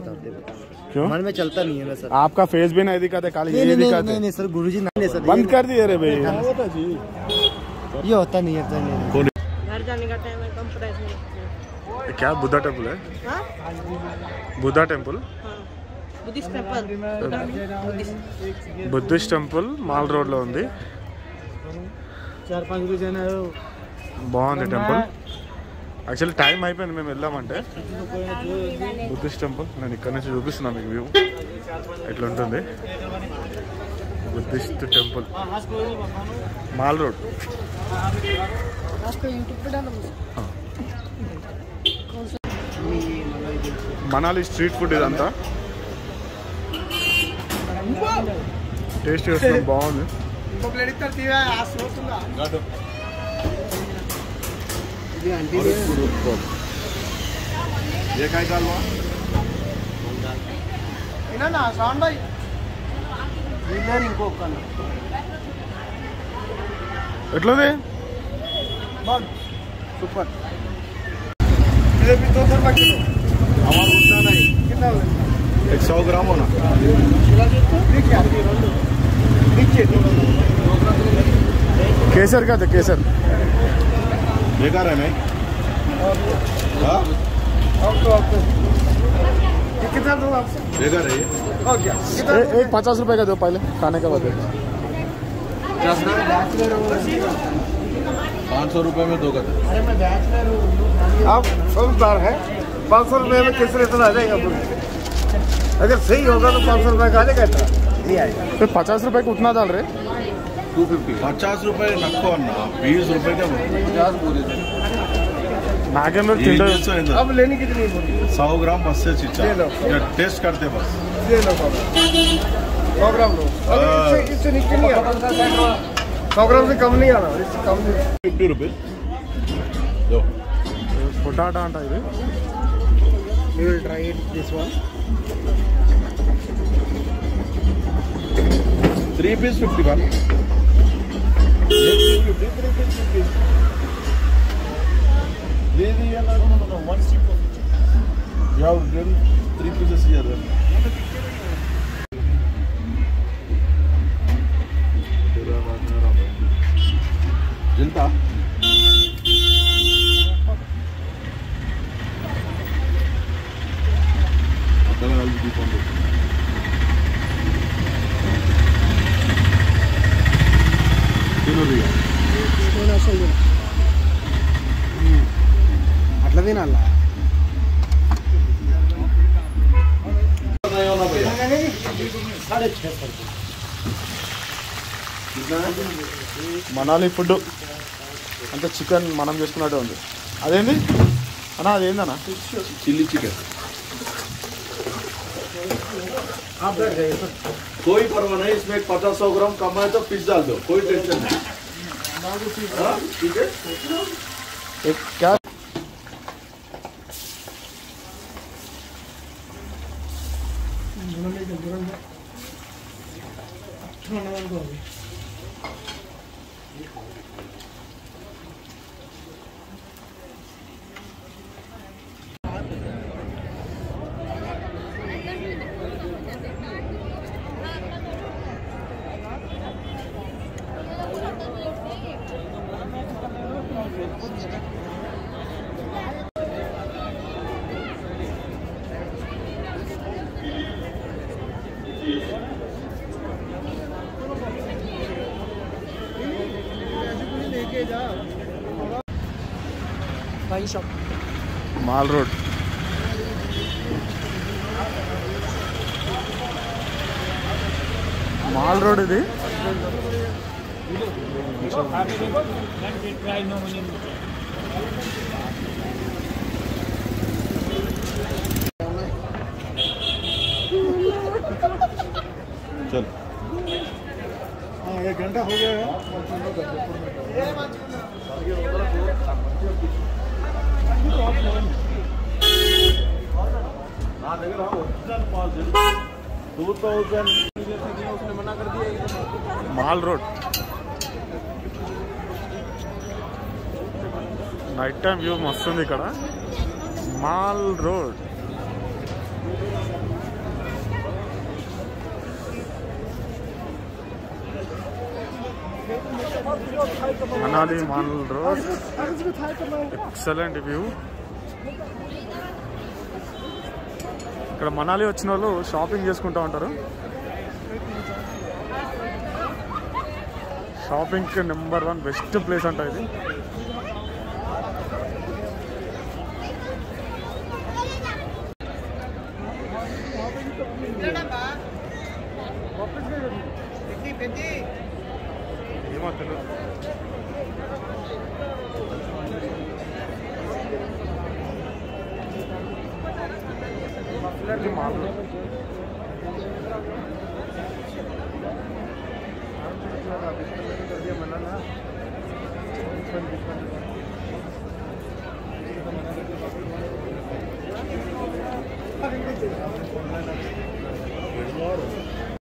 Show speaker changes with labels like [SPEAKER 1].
[SPEAKER 1] बताते।
[SPEAKER 2] क्यों?
[SPEAKER 1] मन में चलता नहीं है सर।
[SPEAKER 2] आपका फेस भी नहीं दिखाते, खाली ये दिखाते।
[SPEAKER 1] नहीं सर, गुरुजी नहीं सर,
[SPEAKER 2] बंद कर दिए रे भाई।
[SPEAKER 1] ये होता नहीं है सर।
[SPEAKER 3] घर जाने का टाइम है, कम प्राइस में।
[SPEAKER 2] क्या बुद्धा टेम्पल है? Buddha temple,
[SPEAKER 3] Buddhist temple,
[SPEAKER 2] Buddhist temple mall road లో ఉంది.
[SPEAKER 1] 4-5 రోజు
[SPEAKER 2] బాగుంది టెంపుల్. యాక్చువల్లీ టైం అయిపోయింది మేము వెళ్దామంటే. బుద్ధిస్ట్ టెంపుల్ నేను ఇక్కడ నుంచి చూపిస్తున్నాను మీకు వ్యూ ఎట్లా ఉంటుంది. Buddhist temple mall road. Manali street food ఇదంతా. టేస్ట్ చేస్తున్నాం, బాగుంది. ఎట్లది?
[SPEAKER 1] సూపర్.
[SPEAKER 2] हमारा उतना नहीं, 100 ग्राम होना. केसर का था, केसर बेकार है नहीं.
[SPEAKER 1] कितना दो आपसे?
[SPEAKER 2] बेकार है ये. एक 50 रुपए का दो पहले, खाने का बाद 500 रुपए में दो का.
[SPEAKER 1] अरे मैं बैचलर हूँ. आप समझदार है. 500 रुपए में केसर इतना आ जाएगा. अगर सही होगा तो 500 रुपए का आ जाएगा. इतना नहीं आएगा.
[SPEAKER 2] फिर 50 रुपए को उतना डाल रहे.
[SPEAKER 1] 250.
[SPEAKER 4] 50 रुपए नक्को अन्ना, 20 रुपए क्या
[SPEAKER 1] 50 बोले थे. अब लेनी कितनी बोली?
[SPEAKER 4] 100 ग्राम बस से चिच्चा
[SPEAKER 1] ले लो.
[SPEAKER 4] टेस्ट करते बस.
[SPEAKER 1] ले लो 100 ग्राम लो. इससे नीचे नहीं आना. 100 ग्राम से कम नहीं आना. इससे कम नहीं.
[SPEAKER 4] 50 रुपए दो.
[SPEAKER 2] పొటాటా అంట ఇది.
[SPEAKER 1] We will try it this one.
[SPEAKER 4] 3 piece 51.
[SPEAKER 1] 3 piece.
[SPEAKER 4] Lady and no, one stick of. You have done 3 pieces here. Jinta.
[SPEAKER 1] అట్లా తినాలా?
[SPEAKER 2] మనాలి ఫుడ్ అంటే చికెన్ మనం చేసుకున్నట్టే ఉంది. అదేంది అన్నా? అదేందన్నా?
[SPEAKER 4] Chilli chicken. कोई परवाह नहीं, इसमें 50-100 ग्राम कम है तो पीस डाल दो, कोई टेंशन नहीं. ठीक है.
[SPEAKER 2] क्या
[SPEAKER 3] भाई shop
[SPEAKER 2] mall road. Mall road ఇది.
[SPEAKER 4] चल.
[SPEAKER 1] 1 घंटा हो गया है.
[SPEAKER 2] Mall road night time view మస్తుంది ఇక్కడ. Mall road Manali mall road, excellent view. ఇక్కడ మనాలి వచ్చిన వాళ్ళు షాపింగ్ చేసుకుంటూ ఉంటారు. షాపింగ్కి నెంబర్ 1 బెస్ట్ ప్లేస్ అంట ఇది. ఏమో తెలియదు.